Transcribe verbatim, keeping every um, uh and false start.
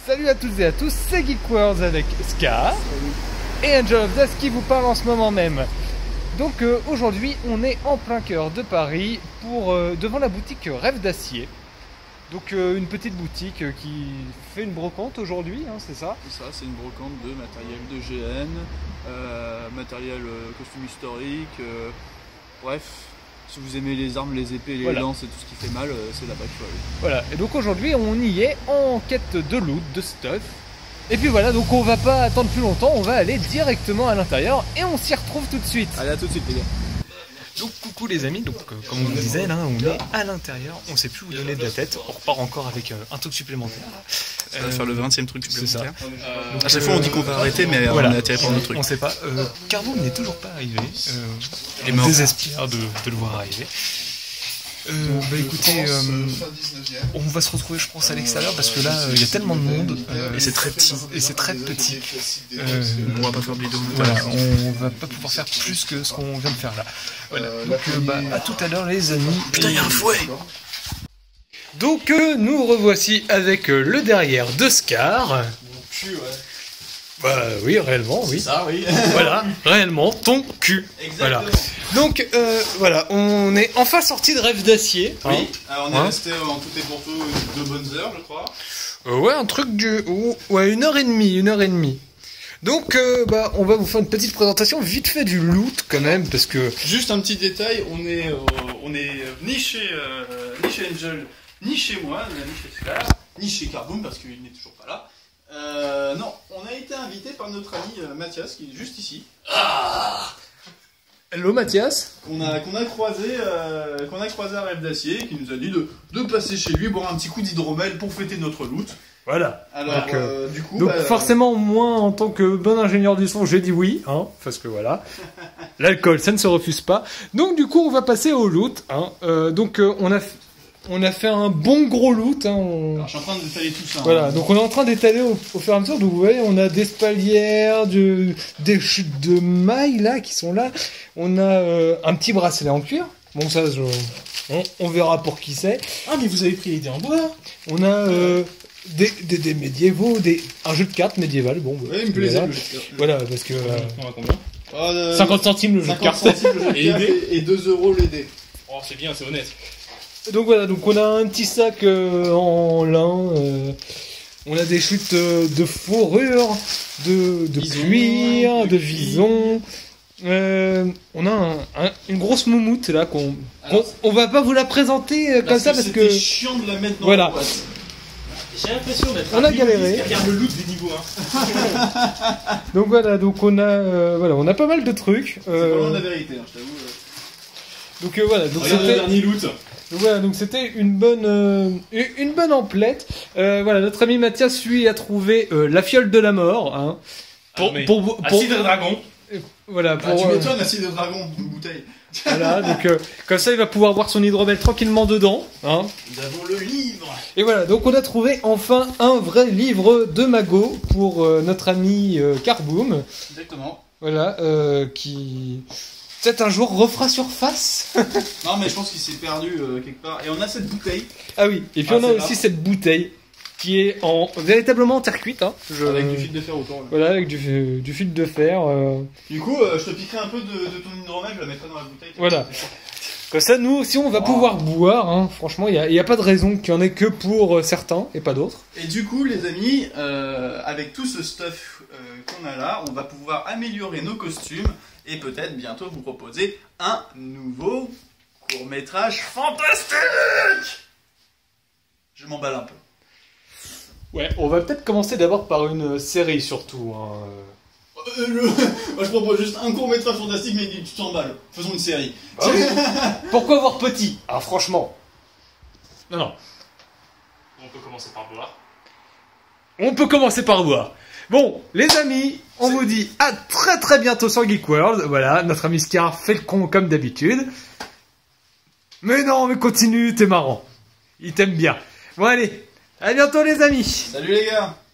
Salut à toutes et à tous, c'est Geekworld avec Scar et Angel of Dust qui vous parle en ce moment même. Donc euh, aujourd'hui on est en plein cœur de Paris pour euh, devant la boutique Rêve d'Acier. Donc euh, une petite boutique euh, qui fait une brocante aujourd'hui, hein, c'est ça? C'est ça, c'est une brocante de matériel de G N, euh, matériel euh, costume historique, euh, bref. Si vous aimez les armes, les épées, les voilà. lances et tout ce qui fait mal, c'est là-bas qu'il faut aller. Voilà, et donc aujourd'hui on y est en quête de loot, de stuff. Et puis voilà, donc on va pas attendre plus longtemps, on va aller directement à l'intérieur et on s'y retrouve tout de suite. Allez, à tout de suite les gars. Donc coucou les amis, donc euh, comme on vous disait là, on est à l'intérieur, on sait plus où donner de la tête, on repart encore avec euh, un truc supplémentaire. Ça va euh, faire le vingtième truc supplémentaire. C'est ça. Euh, donc, à chaque fois on dit qu'on va arrêter, mais voilà. on est attiré par notre truc. On sait pas, euh, Carbo n'est toujours pas arrivé, euh, on désespère de, de le voir arriver. Euh, bah écoutez, euh, on va se retrouver je pense à l'extérieur parce que là il euh, y a tellement de monde euh, et c'est très petit et c'est très petit. Euh, on va pas faire de vidéo. Voilà, on va pas pouvoir faire plus que ce qu'on vient de faire là. Voilà. Donc euh, bah à tout à l'heure les amis. Putain, il y a un fouet. Donc euh, nous revoici avec euh, le derrière de Scar. Mon cul, ouais. Bah oui, réellement, oui. Ça, oui. Voilà, réellement, ton cul. Exactement. Voilà. Donc euh, voilà, on est enfin sorti de Rêve d'Acier. Oui, hein. Alors, on est hein resté en tout et pour tout deux bonnes heures, je crois. Euh, ouais, un truc du... Ouais, une heure et demie, une heure et demie. Donc, euh, bah, on va vous faire une petite présentation vite fait du loot quand même, parce que... Juste un petit détail, on est, euh, on est ni chez, euh, ni chez Angel, ni chez moi, ni chez Scar, ni chez Carboom, parce qu'il n'est toujours pas là. Euh, non, on a été invité par notre ami euh, Mathias, qui est juste ici. Ah Hello Mathias. Qu'on a, qu'on a croisé, euh, qu'on a croisé à Rêve d'Acier, qui nous a dit de, de passer chez lui, boire un petit coup d'hydromel pour fêter notre loot. Voilà. Alors, donc, euh, euh, du coup, donc bah, forcément, moi, en tant que bon ingénieur du son, j'ai dit oui, hein, parce que voilà, l'alcool, ça ne se refuse pas. Donc du coup, on va passer au loot. Hein. Euh, donc euh, on a, on a fait un bon gros loot. Hein, on... Alors, je suis en train d'étaler tout ça. Voilà. Hein. Donc on est en train d'étaler au, au fur et à mesure. Donc vous voyez, on a des spalières, de, des chutes de mailles là qui sont là. On a euh, un petit bracelet en cuir. Bon ça, je, on, on verra pour qui c'est. Ah mais vous avez pris les dés en bois. On a euh, Des, des, des médiévaux, des, un jeu de cartes médiéval, bon. Oui, il me plaisait. Voilà, parce que. Euh, on va combien ah, euh, cinquante centimes le jeu de cartes. Et, et deux euros les dés. Oh, c'est bien, c'est honnête. Donc voilà, donc on a un petit sac euh, en lin. Euh, on a des chutes euh, de fourrure, de, de Vison, cuir, de de vison. Euh, on a un, un, une grosse moumoute là qu'on. Qu on va pas vous la présenter euh, comme ça parce que. C'est chiant de la mettre dans voilà. la boîte. J'ai l'impression d'être on a galéré. Regarde le loot des niveaux un. Donc voilà, donc on a euh, voilà, on a pas mal de trucs. C'est euh, pas loin de la vérité, hein, je t'avoue. Donc euh, voilà, donc Regarde le c'était dernier loot. donc voilà, donc c'était une bonne euh, une bonne emplette. Euh, voilà, notre ami Mathias lui a trouvé euh, la fiole de la mort hein. Pour, ah, pour, pour, pour acide de dragon. euh, voilà, pour ah, tu euh, m'étonnes, acide de dragon, une bouteille. Voilà, donc euh, comme ça il va pouvoir boire son hydromel tranquillement dedans hein. Nous avons le livre. Et voilà, donc on a trouvé enfin un vrai livre de Mago pour euh, notre ami euh, Carboom. Exactement. Voilà, euh, qui peut-être un jour refera surface. Non mais je pense qu'il s'est perdu euh, quelque part. Et on a cette bouteille. Ah oui, et puis ah, on a aussi là. cette bouteille qui est en véritablement en terre cuite. Hein. Je... Avec du fil de fer autour. Là. Voilà, avec du, du fil de fer. Euh... Du coup, euh, je te piquerai un peu de, de ton hydromel, je la mettrai dans la bouteille. Voilà. Comme ça, nous aussi, on va oh. pouvoir boire. Hein. Franchement, il n'y a, a pas de raison qu'il n'y en ait que pour certains et pas d'autres. Et du coup, les amis, euh, avec tout ce stuff euh, qu'on a là, on va pouvoir améliorer nos costumes et peut-être bientôt vous proposer un nouveau court-métrage fantastique. Je m'emballe un peu. Ouais, on va peut-être commencer d'abord par une série surtout. Hein. Euh, le... Moi je propose juste un court-métrage fantastique, mais tu t'emballes. Faisons une série. Ah oui. Pourquoi voir petit? Ah, franchement. Non, non. On peut commencer par boire. On peut commencer par boire. Bon, les amis, on vous dit à très très bientôt sur Geekworld. Voilà, notre ami Scar fait le con comme d'habitude. Mais non, mais continue, t'es marrant. Il t'aime bien. Bon, allez, à bientôt les amis. Salut les gars.